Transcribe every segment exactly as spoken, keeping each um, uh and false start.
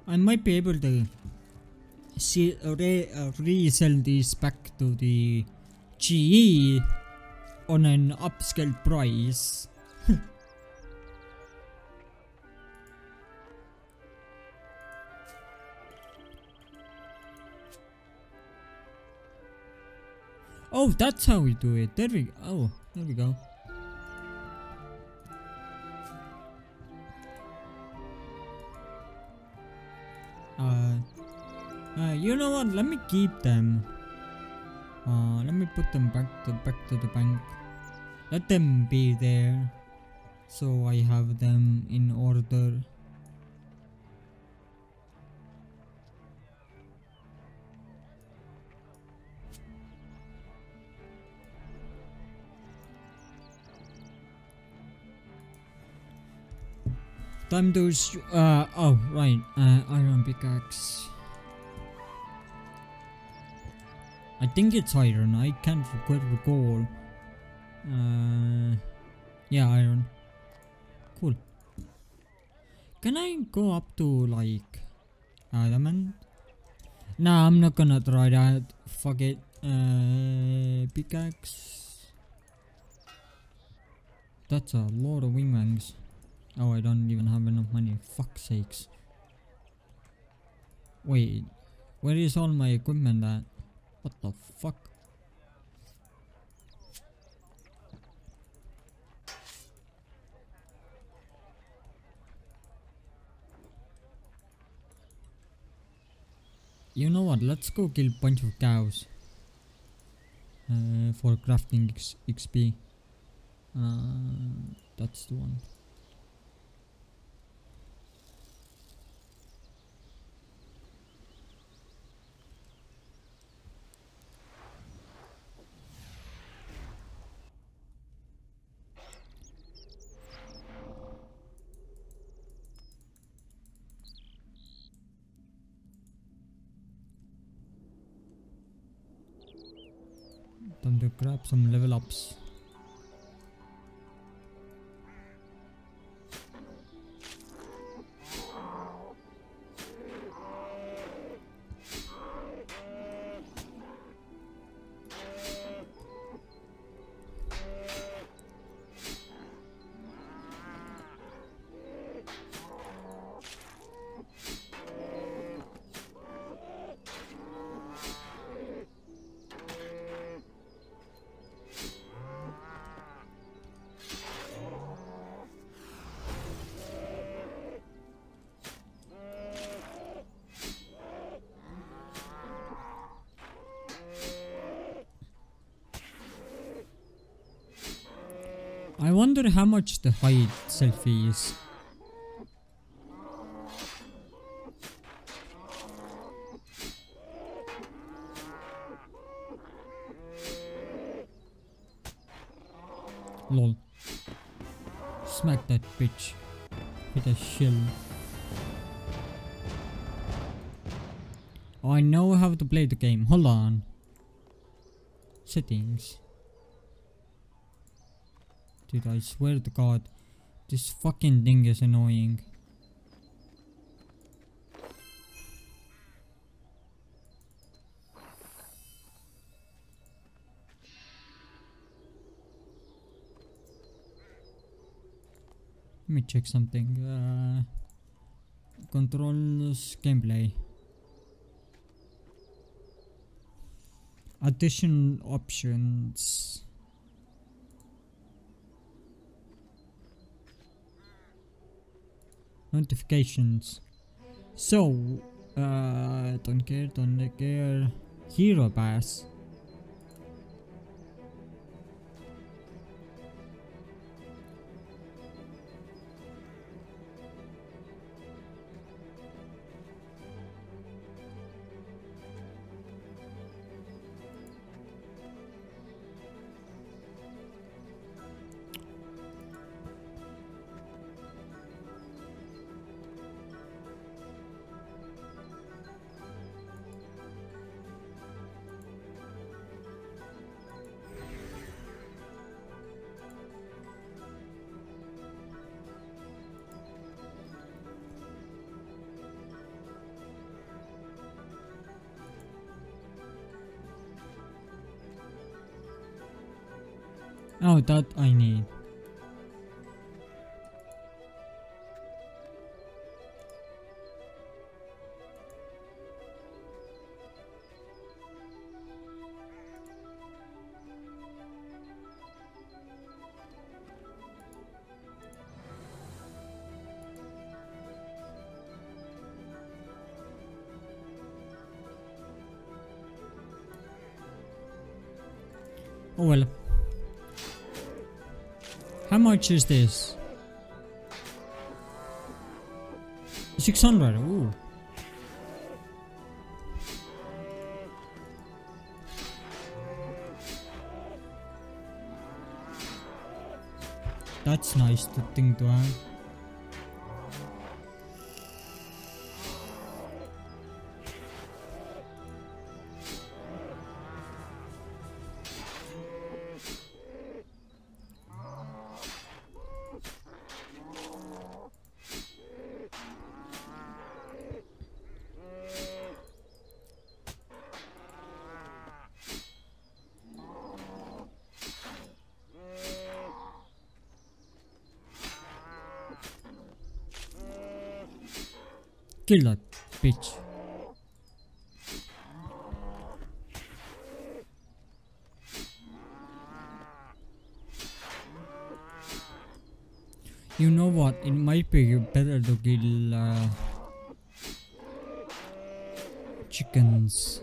I might be able to see, uh, re uh, resell these back to the G E on an upscale price. Oh, that's how we do it. There we go. Oh, there we go. Uh, uh, you know what? Let me keep them. Uh, let me put them back to back to the bank. Let them be there, so I have them in order. Time to sh uh oh right uh iron pickaxe. I think it's iron. I can't quite recall. Uh, yeah, iron. Cool. Can I go up to like adamant? Nah, I'm not gonna try that. Fuck it. Uh, pickaxe. That's a lot of wingmangs. Oh, I don't even have enough money. Fuck's sakes. Wait, where is all my equipment at? What the fuck? You know what? Let's go kill a bunch of cows. Uh, for crafting X XP. Uh, that's the one. Time to grab some level ups. I wonder how much the hide selfie is. Lol. Smack that bitch with a shell. Oh, I know how to play the game. Hold on. Settings. Dude, I swear to God, this fucking thing is annoying. Let me check something. Uh, controls, gameplay. Additional options. Notifications. So, uh, don't care, don't care. Hero pass. Oh, that I need. Oh well. How much is this? six hundred. Ooh. That's nice to think to have. Kill that bitch. You know what? It might be better to kill uh, chickens.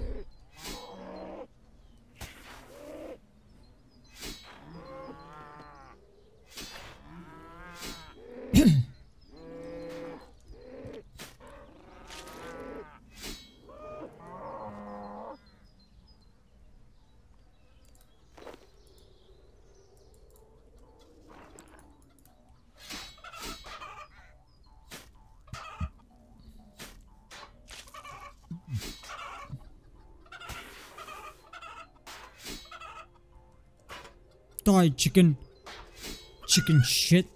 Die, chicken. Chicken shit.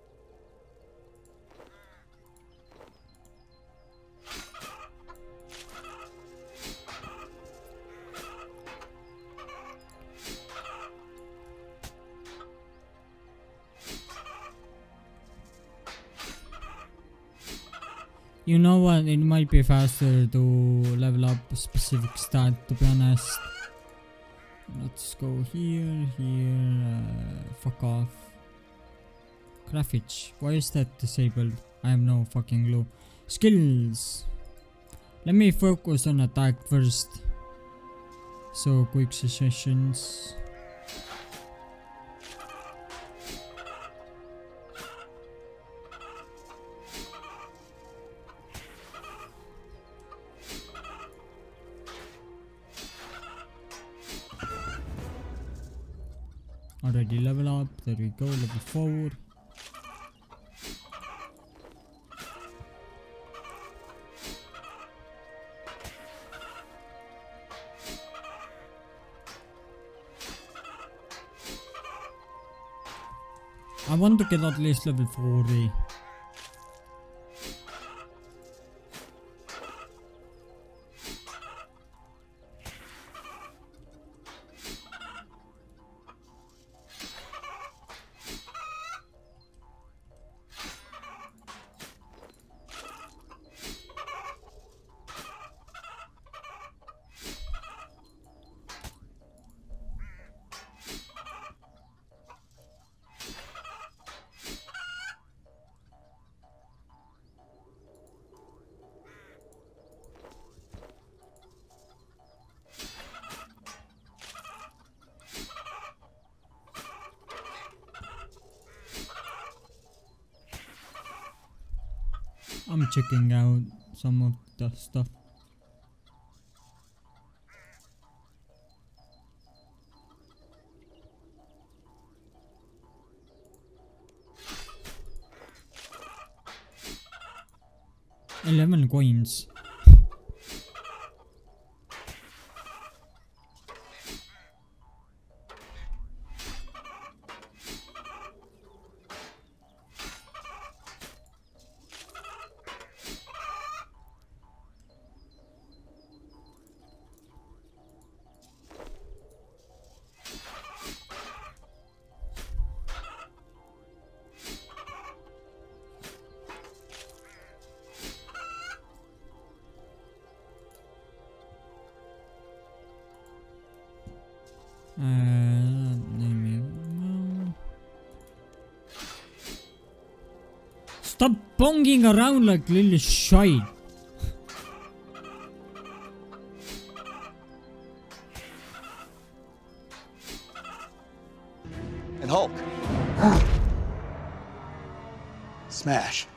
You know what? It might be faster to level up a specific stat, to be honest. Let's go here, here, uh, fuck off. Graphics, why is that disabled? I have no fucking clue. Skills. Let me focus on attack first. So, quick suggestions. Already level up, there we go, level four. I want to get at least level forty. I'm checking out some of the stuff. Eleven coins. Uh, let me, uh, stop bonging around like little shite. And Hulk. Smash.